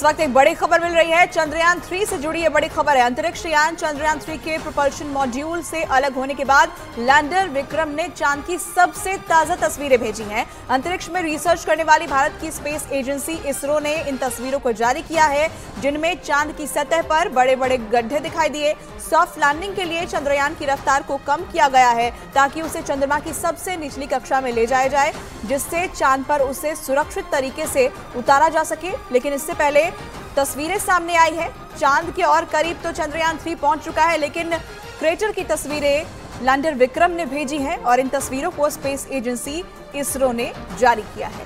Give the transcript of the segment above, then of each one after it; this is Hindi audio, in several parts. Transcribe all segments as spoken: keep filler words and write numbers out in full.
इस वक्त एक बड़ी खबर मिल रही है, चंद्रयान थ्री से जुड़ी ये बड़ी खबर है। अंतरिक्ष यान चंद्रयान थ्री के प्रोपल्शन मॉड्यूल से अलग होने के बाद लैंडर विक्रम ने चांद की सबसे ताजा तस्वीरें भेजी हैं। अंतरिक्ष में रिसर्च करने वाली भारत की स्पेस एजेंसी इसरो ने इन तस्वीरों को जारी किया है, जिनमें चांद की सतह पर बड़े बड़े गड्ढे दिखाई दिए। सॉफ्ट लैंडिंग के लिए चंद्रयान की रफ्तार को कम किया गया है ताकि उसे चंद्रमा की सबसे निचली कक्षा में ले जाया जाए, जिससे चांद पर उसे सुरक्षित तरीके से उतारा जा सके। लेकिन इससे पहले तस्वीरें सामने आई है, चांद के और करीब तो चंद्रयान थ्री पहुंच चुका है, लेकिन क्रेटर की तस्वीरें लैंडर विक्रम ने भेजी हैं और इन तस्वीरों को स्पेस एजेंसी इसरो ने जारी किया है।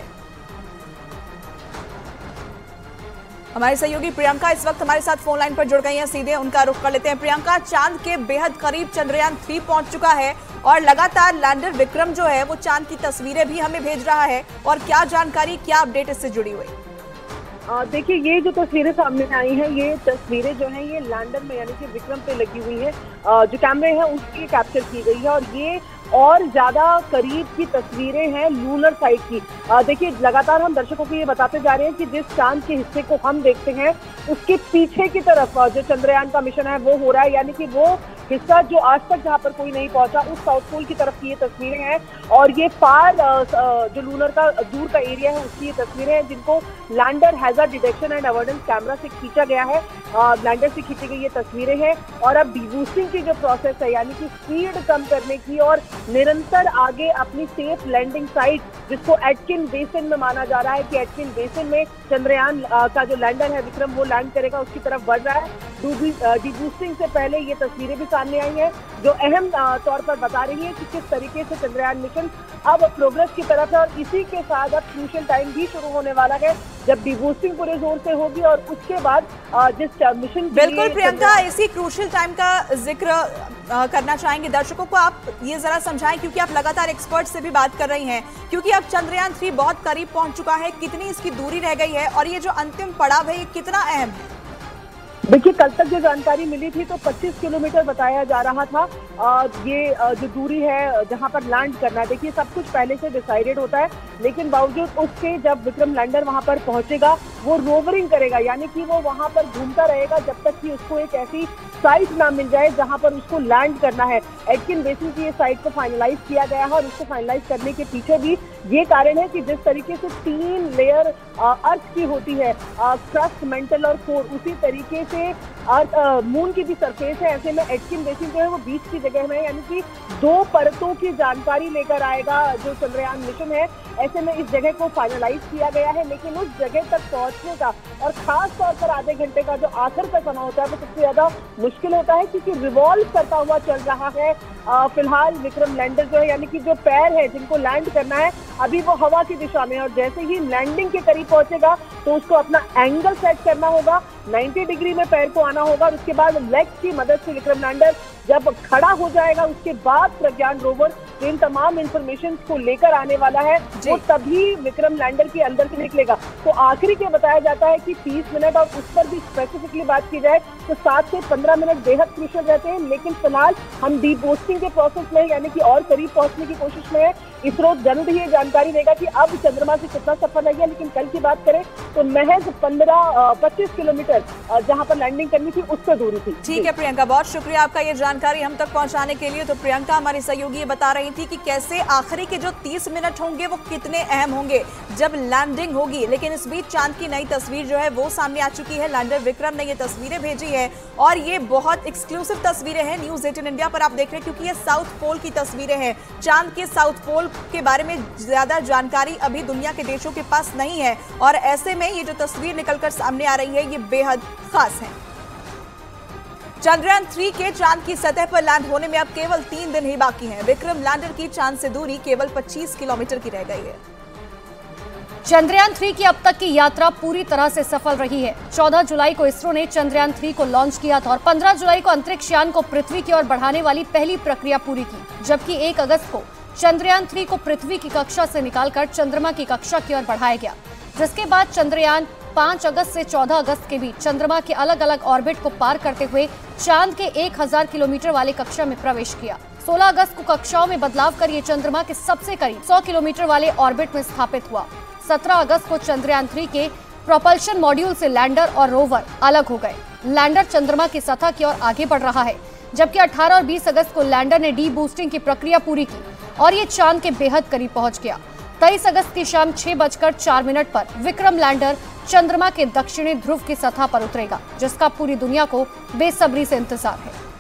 हमारे सहयोगी प्रियंका इस वक्त हमारे साथ फोन लाइन पर जुड़ गई हैं, सीधे उनका रुख कर लेते हैं। प्रियंका, चांद के बेहद करीब चंद्रयान थ्री पहुंच चुका है और लगातार लैंडर विक्रम जो है वो चांद की तस्वीरें भी हमें भेज रहा है, और क्या जानकारी, क्या अपडेट इससे जुड़ी हुई? देखिए, ये जो तस्वीरें सामने आई हैं, ये तस्वीरें जो हैं ये लैंडर में यानी कि विक्रम पे लगी हुई है, जो कैमरे हैं उसकी कैप्चर की गई है, और ये और ज्यादा करीब की तस्वीरें हैं लूनर साइड की। देखिए, लगातार हम दर्शकों को ये बताते जा रहे हैं कि जिस चांद के हिस्से को हम देखते हैं उसके पीछे की तरफ जो चंद्रयान का मिशन है वो हो रहा है, यानी कि वो हिस्सा जो आज तक जहाँ पर कोई नहीं पहुंचा उस साउथ पोल की तरफ की ये तस्वीरें हैं, और ये फार जो लूनर का दूर का एरिया है उसकी ये तस्वीरें हैं, जिनको lander hazard detection and avoidance camera से खींचा गया है। लैंडर से खींची गई ये तस्वीरें हैं, और अब डीबूस्टिंग की जो प्रोसेस है यानी कि स्पीड कम करने की और निरंतर आगे अपनी सेफ लैंडिंग साइट, जिसको एटकिन बेसिन में माना जा रहा है कि एटकिन बेसिन में चंद्रयान का जो लैंडर है विक्रम वो लैंड करेगा, उसकी तरफ बढ़ रहा है। डीबूस्टिंग से पहले ये तस्वीरें भी सामने आई हैं जो अहम तौर पर बता रही है कि किस तरीके से चंद्रयान मिशन अब प्रोग्रेस की तरफ है, और इसी के साथ अब क्रूशियल टाइम भी शुरू होने वाला है जब डीबूस्टिंग पूरे जोर से होगी, और उसके बाद जिस मिशन बिल्कुल प्रियंका, इसी क्रूशियल टाइम का जिक्र करना चाहेंगे दर्शकों को। आप ये जरा समझाएं, क्योंकि आप लगातार एक्सपर्ट से भी बात कर रही हैं, क्योंकि अब चंद्रयान थ्री बहुत करीब पहुंच चुका है, कितनी इसकी दूरी रह गई है और ये जो अंतिम पड़ाव है ये कितना अहम है? देखिए, कल तक जो जानकारी मिली थी तो पच्चीस किलोमीटर बताया जा रहा था। आ, ये आ, जो दूरी है जहां पर लैंड करना है, देखिए सब कुछ पहले से डिसाइडेड होता है, लेकिन बावजूद उसके जब विक्रम लैंडर वहां पर पहुंचेगा वो रोवरिंग करेगा, यानी कि वो वहां पर घूमता रहेगा जब तक कि उसको एक ऐसी साइट ना मिल जाए जहां पर उसको लैंड करना है। एटकिन बेसिन की ये साइट को फाइनलाइज किया गया है, और उसको फाइनलाइज करने के पीछे भी ये कारण है कि जिस तरीके से तीन लेयर अर्थ की होती है, क्रस्ट, मेंटल और कोर, उसी तरीके से अर्थ मून की भी सरफेस है। ऐसे में एटकिन बेसिन जो है वो बीच की जगह में है, यानी कि दो परतों की जानकारी लेकर आएगा जो चंद्रयान मिशन है। ऐसे में इस जगह को फाइनलाइज किया गया है, लेकिन उस जगह तक पहुंचने का और खास तौर पर आधे घंटे का जो आखिर का समय होता है वो सबसे ज्यादा मुश्किल होता है, क्योंकि रिवॉल्व करता हुआ चल रहा है फिलहाल विक्रम लैंडर जो है, यानी कि जो पैर है जिनको लैंड करना है अभी वो हवा की दिशा में, और जैसे ही लैंडिंग के करीब पहुंचेगा तो उसको अपना एंगल सेट करना होगा, नब्बे डिग्री में पैर को आना होगा, और उसके बाद लेग्स की मदद से विक्रम लैंडर जब खड़ा हो जाएगा उसके बाद प्रज्ञान रोवर जो इन तमाम इंफॉर्मेशन को लेकर आने वाला है वो तभी विक्रम लैंडर के अंदर से निकलेगा। तो आखिरी के बताया जाता है कि तीस मिनट, और उस पर भी स्पेसिफिकली बात की जाए तो सात से पंद्रह मिनट बेहद क्रूशियल रहते हैं, लेकिन फिलहाल हम डीबूस्टिंग के प्रोसेस में यानी कि और करीब पहुंचने की कोशिश में है। इसरो जल्द ही ये जानकारी देगा कि अब चंद्रमा से कितना सफर लग गया, लेकिन कल की बात करें तो महज पंद्रह पच्चीस किलोमीटर जहां पर लैंडिंग करनी थी उस पर दूरी थी। ठीक है प्रियंका, बहुत शुक्रिया आपका ये जानकारी हम तक पहुंचाने के लिए। तो प्रियंका हमारी सहयोगी ये बता रही थी कि कैसे आखिरी के जो तीस मिनट होंगे वो कितने अहम होंगे जब लैंडिंग होगी। लेकिन इस बीच चांद की नई तस्वीर जो है वो सामने आ चुकी है, लैंडर विक्रम ने ये तस्वीरें भेजी है, और ये बहुत एक्सक्लूसिव तस्वीरें हैं न्यूज एटीन इंडिया पर आप देख रहे हैं, क्योंकि ये साउथ पोल की तस्वीरें हैं। चांद के साउथ पोल के बारे में ज्यादा जानकारी अभी दुनिया के देशों के पास नहीं है, और ऐसे में ये जो तस्वीर निकलकर सामने आ रही है ये बेहद खास है। चंद्रयान थ्री के चांद की सतह पर लैंड होने में अब केवल तीन दिन ही बाकी हैं। विक्रम लैंडर की चांद से दूरी केवल पच्चीस किलोमीटर की रह गई है। चंद्रयान थ्री की अब तक की यात्रा पूरी तरह से सफल रही है। चौदह जुलाई को इसरो ने चंद्रयान थ्री को लॉन्च किया था और पंद्रह जुलाई को अंतरिक्ष यान को पृथ्वी की ओर बढ़ाने वाली पहली प्रक्रिया पूरी की, जबकि एक अगस्त को चंद्रयान थ्री को पृथ्वी की कक्षा से निकालकर चंद्रमा की कक्षा की ओर बढ़ाया गया, जिसके बाद चंद्रयान पाँच अगस्त से चौदह अगस्त के बीच चंद्रमा के अलग अलग ऑर्बिट को पार करते हुए चांद के एक हजार किलोमीटर वाले कक्षा में प्रवेश किया। सोलह अगस्त को कक्षाओं में बदलाव कर ये चंद्रमा के सबसे करीब सौ किलोमीटर वाले ऑर्बिट में स्थापित हुआ। सत्रह अगस्त को चंद्रयान थ्री के प्रोपल्शन मॉड्यूल से लैंडर और रोवर अलग हो गए। लैंडर चंद्रमा की सतह की ओर आगे बढ़ रहा है, जबकि अठारह और बीस अगस्त को लैंडर ने डी बूस्टिंग की प्रक्रिया पूरी की और ये चांद के बेहद करीब पहुंच गया। तेईस अगस्त की शाम छह बजकर चार मिनट पर विक्रम लैंडर चंद्रमा के दक्षिणी ध्रुव की सतह पर उतरेगा, जिसका पूरी दुनिया को बेसब्री से इंतजार है।